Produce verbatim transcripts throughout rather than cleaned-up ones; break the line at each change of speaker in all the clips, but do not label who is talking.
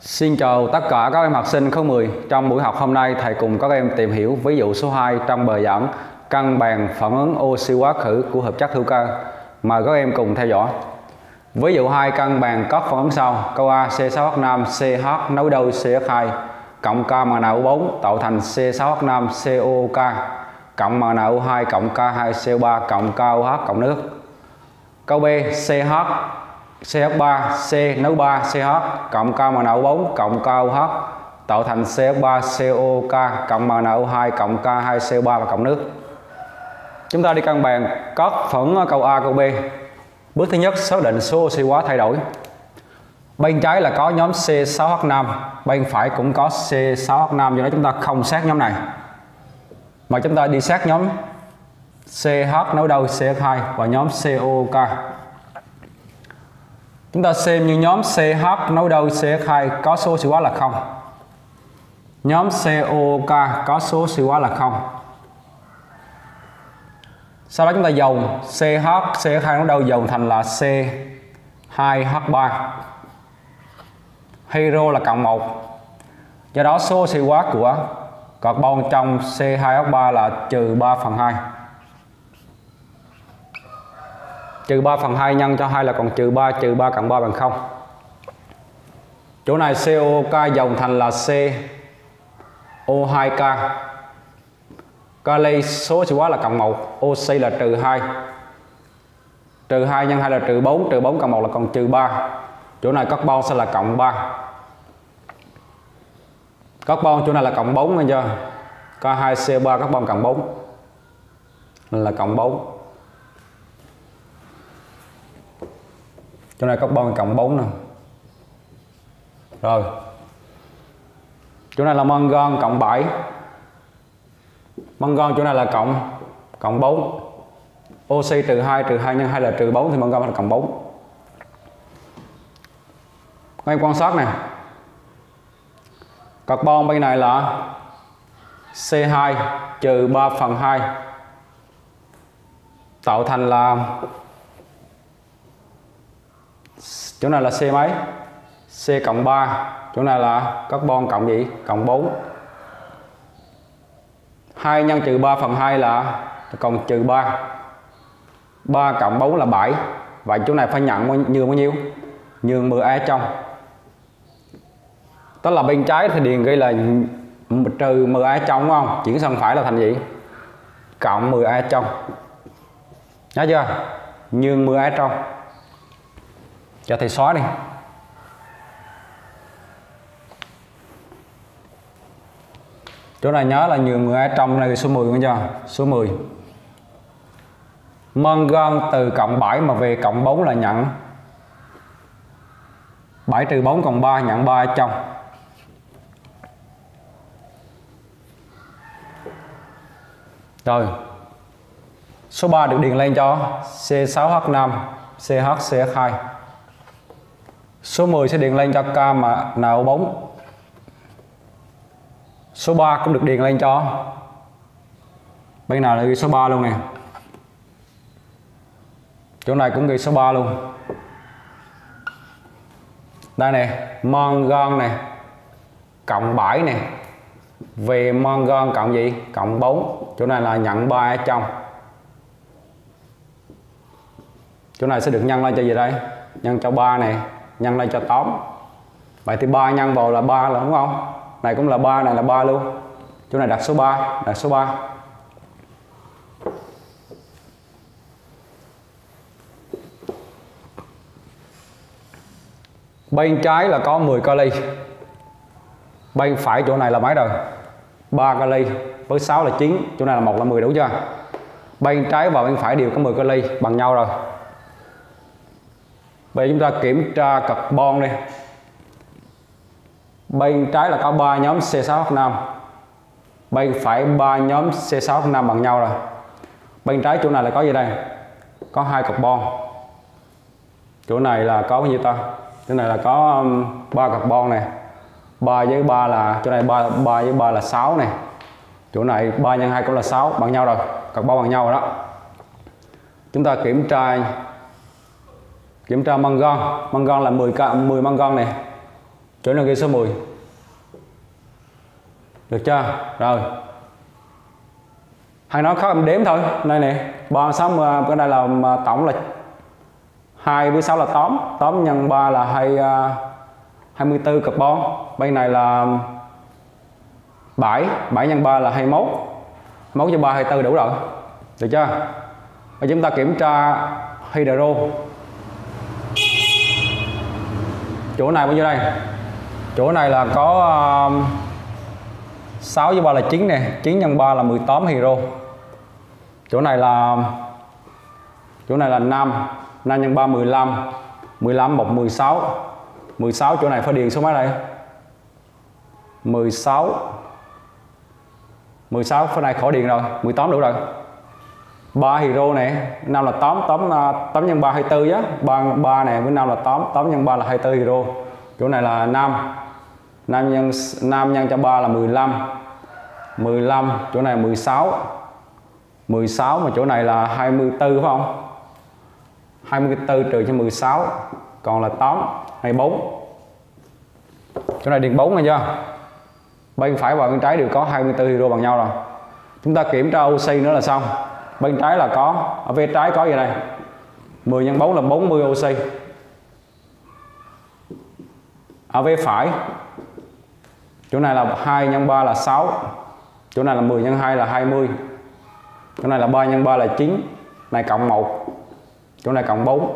Xin chào tất cả các em học sinh khối mười. Trong buổi học hôm nay, thầy cùng các em tìm hiểu ví dụ số hai trong bài giảng cân bằng phản ứng oxy hóa khử của hợp chất hữu cơ. Mời các em cùng theo dõi. Ví dụ hai cân bằng các phản ứng sau. Câu A, C sáu H năm CH nối đôi C H hai cộng K M N O bốn tạo thành C sáu H năm C O O K cộng M N O hai cộng K hai C O ba cộng K O H cộng nước. Câu B, CH C H ba C nối ba C H cộng K M N O bốn cộng K O H tạo thành C H ba C O O K cộng M N O hai cộng K hai C O ba và cộng nước. Chúng ta đi cân bằng các phản ứng câu A, câu B. Bước thứ nhất, xác định số oxy hóa thay đổi. Bên trái là có nhóm C sáu H năm, bên phải cũng có C sáu H năm, do đó chúng ta không xét nhóm này, mà chúng ta đi xét nhóm CH nối đôi C H hai và nhóm C O O K. Chúng ta xem như nhóm CH nối đôi C H hai có số oxy hóa là không. Nhóm C O O K có số oxy hóa là không. Sau đó chúng ta dồn CH C H hai nối đôi dồn thành là C hai H ba. Hydro là cộng một. Do đó số oxy hóa của carbon trong C hai H ba là trừ ba phần hai. Trừ ba phần hai nhân cho hai là còn trừ ba, trừ ba cộng ba bằng không. Chỗ này C O O K dòng thành là C O hai K. Kali số oxy hóa là cộng một, oxy là trừ hai. Trừ hai nhân hai là trừ bốn, trừ bốn cộng một là còn trừ ba. Chỗ này carbon sẽ là cộng ba. Carbon chỗ này là cộng bốn nghe chưa? K hai C O ba carbon cộng bốn. Nên là cộng bốn. Chỗ này carbon cộng bốn nè. Rồi. Chỗ này là mangan cộng bảy. Mangan chỗ này là cộng cộng bốn. Oxy trừ hai, trừ hai nhân hai là trừ bốn thì mangan là cộng bốn. Các em quan sát nè. Carbon bên này là C hai trừ ba phần hai tạo thành là chỗ này là C mấy? C cộng ba. Chỗ này là carbon cộng gì? Cộng bốn. hai nhân trừ ba phần hai là còn trừ ba. ba cộng bốn là bảy. Vậy chỗ này phải nhận nhường bao nhiêu? Nhường mười A trong. Tức là bên trái thì điền ghi là trừ mười A trong đúng không? Chuyển sang phải là thành gì? Cộng mười A trong. Nhớ chưa? Nhường mười A trong. Cho thầy xóa đi. Chỗ này nhớ là nhường mười A trong, này số mười nghe chưa? Số mười. Mangan từ cộng bảy mà về cộng bốn là nhận bảy trừ bốn cộng ba, nhận ba trong. Rồi. Số ba được điền lên cho C sáu H năm C H C H hai. Số mười sẽ điền lên cho K M N O bốn. Số ba cũng được điền lên cho bên nào là ghi số ba luôn nè. Chỗ này cũng ghi số ba luôn. Đây nè, mangan nè cộng bảy nè. Về mangan cộng gì? Cộng bốn. Chỗ này là nhận ba ở trong. Chỗ này sẽ được nhân lên cho gì đây? Nhân cho ba này, nhân lên cho tám. Vậy thì ba nhân vào là ba là đúng không? Này cũng là ba, này là ba luôn. Chỗ này đặt số ba, đặt số ba. Bên trái là có mười kali. Bên phải chỗ này là mấy rồi? ba kali với sáu là chín, chỗ này là một là mười, đủ chưa? Bên trái và bên phải đều có mười kali bằng nhau rồi. Bây giờ chúng ta kiểm tra carbon đi. Bên trái là có ba nhóm C sáu H năm. Bên phải ba nhóm C sáu H năm bằng nhau rồi. Bên trái chỗ này là có gì đây? Có hai carbon. Chỗ này là có bao nhiêu ta? Chỗ này là có ba carbon này. ba với ba là chỗ này ba, ba với ba là sáu này. Chỗ này ba nhân hai cũng là sáu, bằng nhau rồi. Carbon bằng nhau rồi đó. Chúng ta kiểm tra kiểm tra mangan. Mangan là mười, mười mangan này. Chỗ này ghi số mười. Được chưa? Rồi. Hay nói khó em đếm thôi. Đây nè, ba sáu cái đây là tổng là hai với sáu là tóm, tóm nhân ba là hai hai mươi tư carbon. Bên này là bảy, bảy nhân ba là hai mươi mốt. Mốt cho ba hai mươi tư đủ rồi. Được chưa? Và chúng ta kiểm tra hydro. Chỗ này bao nhiêu đây? Chỗ này là có uh, sáu với ba là chín nè, chín nhân ba là mười tám hydro. Chỗ này là chỗ này là năm, năm nhân ba mười lăm, mười lăm bọc mười sáu. mười sáu chỗ này phải điền số mấy đây? mười sáu. mười sáu phần này khỏi điền rồi, mười tám đủ rồi. ba hydro này, năm là tám, tám tám nhân ba hai mươi tư á, ba ba này với năm là tám, tám nhân ba là hai mươi tư hydro. Chỗ này là năm. năm nhân năm nhân cho ba là mười lăm. mười lăm, chỗ này mười sáu. mười sáu mà chỗ này là hai mươi tư phải không? hai mươi tư trừ cho mười sáu, còn là tám, hai mươi bốn. Chỗ này điền bốn này chưa? Bên phải và bên trái đều có hai mươi tư hydro bằng nhau rồi. Chúng ta kiểm tra oxy nữa là xong. Bên trái là có, ở phía trái có gì đây? mười nhân bốn là bốn mươi oxy. Ở phía phải, chỗ này là hai nhân ba là sáu. Chỗ này là mười nhân hai là hai mươi. Chỗ này là ba nhân ba là chín. Này cộng một. Chỗ này cộng bốn.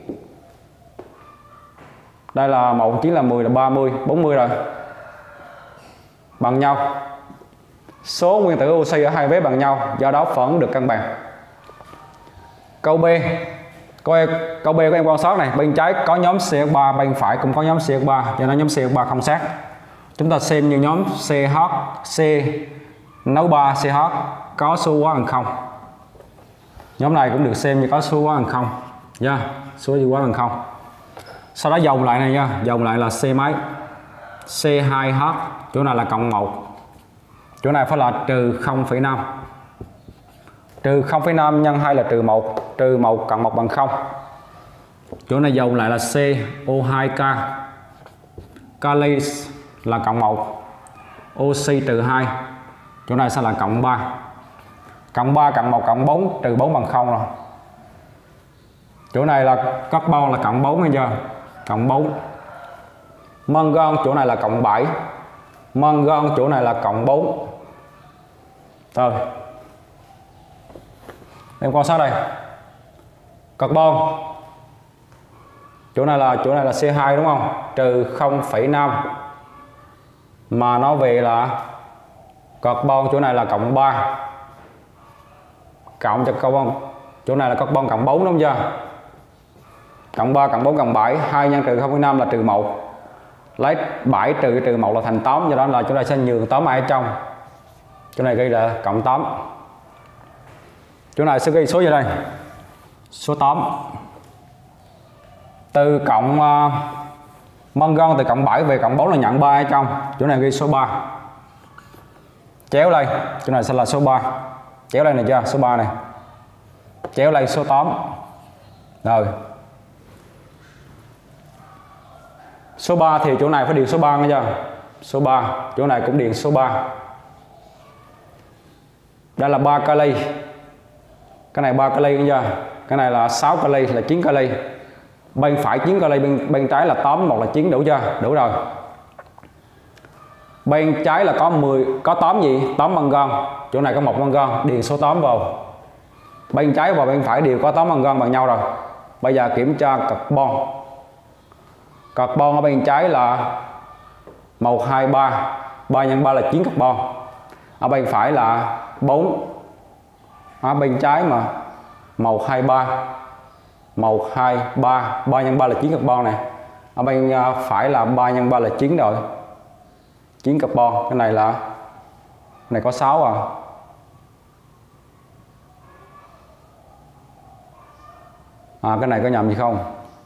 Đây là một, chín là mười là ba mươi, bốn mươi rồi. Bằng nhau. Số nguyên tử oxy ở hai vế bằng nhau, do đó phẫn được cân bằng. Câu B. Câu, câu B của em quan sát này, bên trái có nhóm xê hát ba, bên phải cũng có nhóm xê hát ba, cho nên nhóm xê hát ba không sát. Chúng ta xem như nhóm xê hát, C nấu ba xê hát có số hóa bằng không. Nhóm này cũng được xem như có số hóa bằng không. Yeah, số hóa bằng không. Sau đó dòng lại này nha, dòng lại là C mấy? C hai H, chỗ này là cộng một. Chỗ này phải là trừ không phẩy năm. Trừ không phẩy năm nhân hai là trừ một, trừ một cộng một bằng không. Chỗ này dòng lại là C O hai K. Kali là cộng một. Oxy trừ hai. Chỗ này sẽ là cộng ba. Cộng ba cộng một cộng bốn, trừ bốn bằng không rồi. Chỗ này là carbon là cộng bốn nghe chưa? Cộng bốn. Mangan chỗ này là cộng bảy. Mangan chỗ này là cộng bốn. Rồi. Em quan sát đây. Carbon. Chỗ này là chỗ này là C hai đúng không? Trừ không phẩy năm. Mà nó về là carbon chỗ này là cộng ba. Cộng cho carbon. Chỗ này là carbon cộng bốn đúng không chưa? Cộng ba cộng bốn cộng bảy, hai nhân trừ không phẩy năm là trừ một. Lấy bảy trừ trừ một là thành tám, do đó là chúng ta sẽ nhường tám ở trong. Chỗ này ghi là cộng tám. Chỗ này sẽ ghi số gì đây? Số tám. Từ cộng uh, mangan từ cộng bảy về cộng bốn là nhận ba ở trong. Chỗ này ghi số ba. Chéo đây, chỗ này sẽ là số ba. Chéo đây này chưa? Số ba này. Chéo đây số tám. Rồi. Số ba thì chỗ này phải điền số ba nghe chưa? Số ba, chỗ này cũng điền số ba. Đây là ba kali. Cái này ba kali nghe chưa? Cái này là sáu kali là chín kali. Bên phải chín kali, bên bên trái là tám, một là chín, đủ chưa? Đủ rồi. Bên trái là có mười, có tám gì? tám mangan. Chỗ này có một mangan, điền số tám vào. Bên trái và bên phải đều có tám mangan bằng nhau rồi. Bây giờ kiểm tra carbon. Carbon ở bên trái là một, hai, ba. ba nhân ba là chín carbon. Ở bên phải là bốn. Ở bên trái mà một, hai, ba. một, hai, ba. ba nhân ba là chín carbon này. Ở bên phải là ba nhân ba là chín rồi. chín carbon. Cái này là cái này có sáu à. À cái này có nhầm gì không?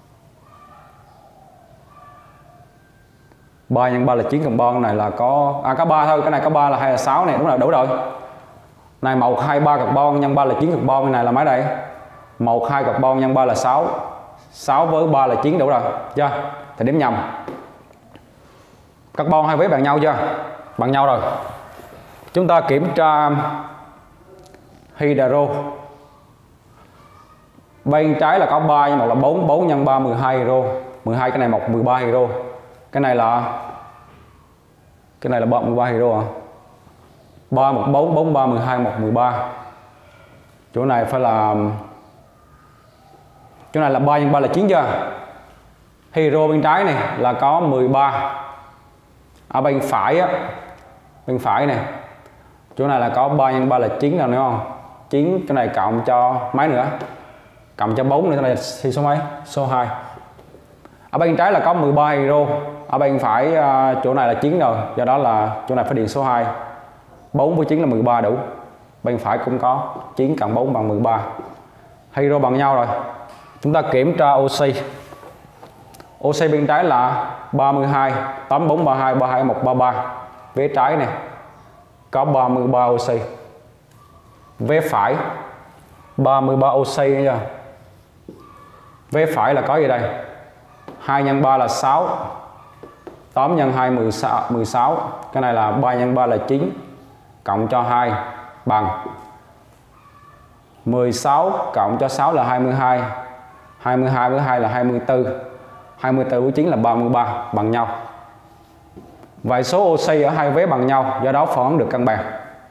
ba nhân ba là chín carbon, này là có à có ba thôi, cái này có ba là hai là sáu này, đúng rồi, đủ rồi. Này một, hai, ba carbon nhân ba là chín carbon, cái này là mấy đây? một, hai carbon nhân ba là sáu. sáu với ba là chín, đủ rồi. Chưa? Thì đếm nhầm. Carbon hai vế bằng nhau chưa? Bằng nhau rồi. Chúng ta kiểm tra hydro. Bên trái là có ba nhưng một là bốn, bốn nhân ba mười hai hydro. mười hai cái này một mười ba hydro. Cái này là cái này là mười ba hydro à? ba một bốn, bốn ba mười hai, một mười ba. Chỗ này phải là chỗ này là ba nhân ba là chín chưa? Hydro bên trái này là có mười ba. Ở bên phải á, bên phải này. Chỗ này là có ba nhân ba là chín rồi, đúng không? chín, chỗ này cộng cho mấy nữa? Cộng cho bốn nữa, chỗ này thì số mấy? Số hai. Ở bên trái là có mười ba hydro, ở bên phải chỗ này là chín rồi, do đó là chỗ này phải điền số hai. bốn với chín là mười ba đủ. Bên phải cũng có chín cộng bốn bằng mười ba. Hydro bằng nhau rồi. Chúng ta kiểm tra oxy. Oxy bên trái là ba mươi hai, tám, bốn, ba mươi hai, ba mươi hai, một, ba mươi ba. Vế trái này có ba mươi ba oxy. Vế phải ba mươi ba oxy nha. Vế phải là có gì đây? hai nhân ba là sáu, tám nhân hai mười sáu, mười sáu. Cái này là ba nhân ba là chín, cộng cho hai bằng mười sáu, cộng cho sáu là hai mươi hai. hai mươi hai với hai là hai mươi tư. hai mươi tư với chín là ba mươi ba, bằng nhau. Vậy số oxy ở hai vế bằng nhau, do đó phản ứng được cân bằng.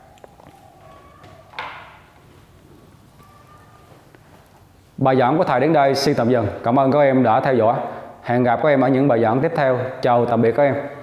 Bài giảng của thầy đến đây xin tạm dừng. Cảm ơn các em đã theo dõi. Hẹn gặp các em ở những bài giảng tiếp theo. Chào tạm biệt các em.